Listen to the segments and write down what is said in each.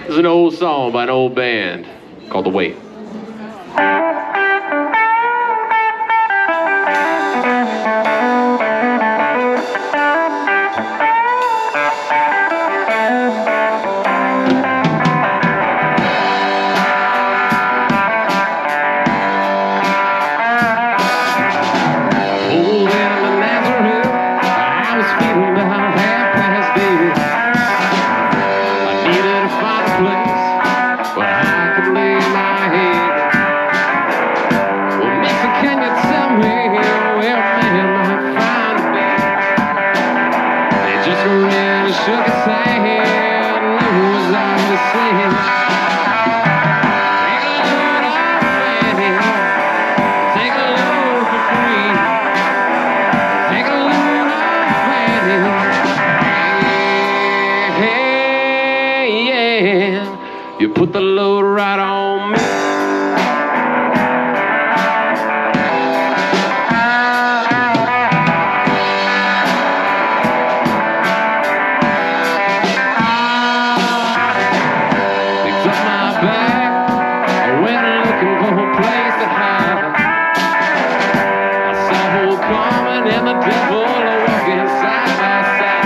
This is an old song by an old band called The Wait. You put the load right on me. Picked up my bag, I went looking for a place to hide. I saw old Carmen and the devil walking side by side.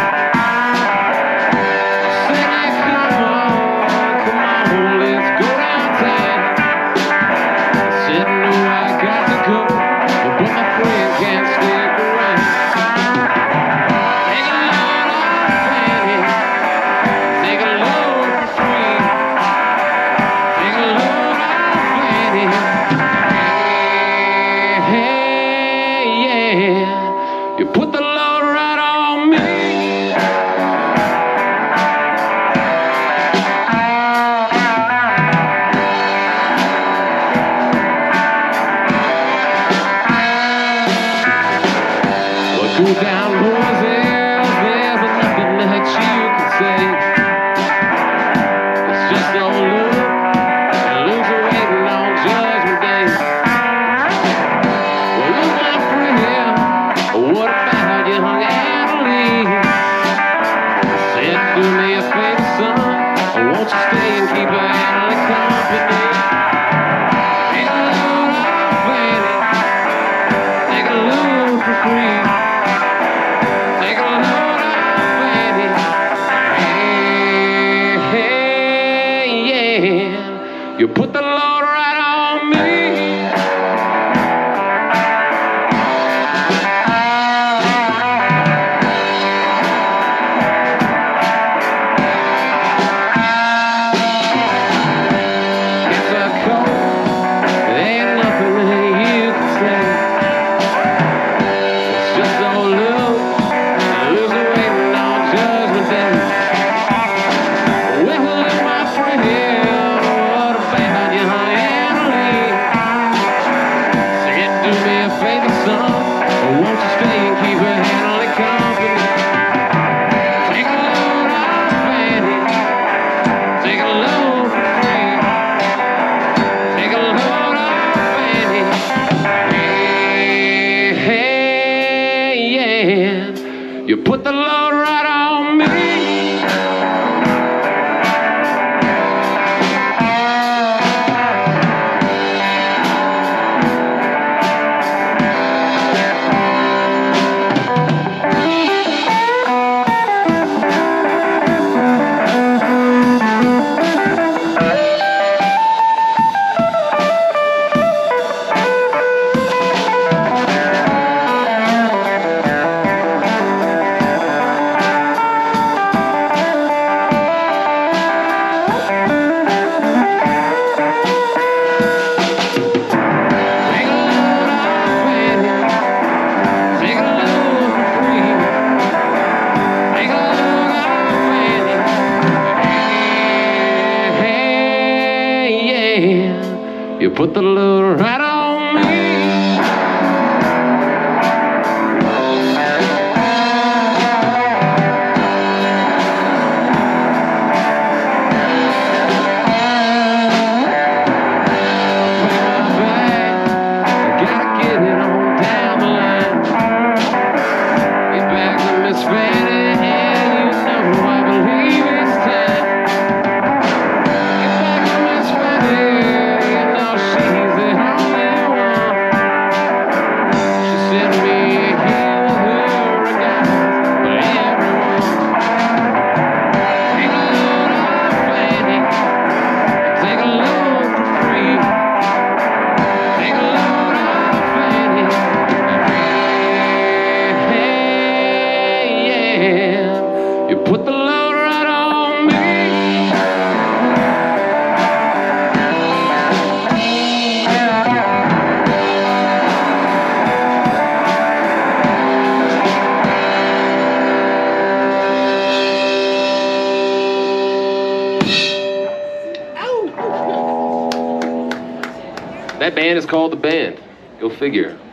Singing, come on, let's go downtown. I said, no, I got to go, but my friend can't stick around. Take a load off Fanny, take a load for free. Take a load off Fanny. Hey, yeah, you put the load right on me. Go down, boys, there's nothing that you can say. It's just don't look, and lose waiting on Judgment Day. Well, look, my friend, what about you hung out to leave? Said, do me a favor, son, won't you stay and keep her out of the company? Take a load off Fanny, take a load for free. Take a load off Fanny. Hey, yeah, you put the load right on me. It's a cold, there ain't nothing that you can say. It's just old look. Losing waiting on Judgment Day. Well, look, my friend, what about you hung out to leave? Said, do me a favor, son, won't you stay and keep her handling company? Take a load off Fanny, take a load for free. Take a load off Fanny. Hey, yeah, you put the load right on me. You put the load right on me. that band is called The Band. Go figure.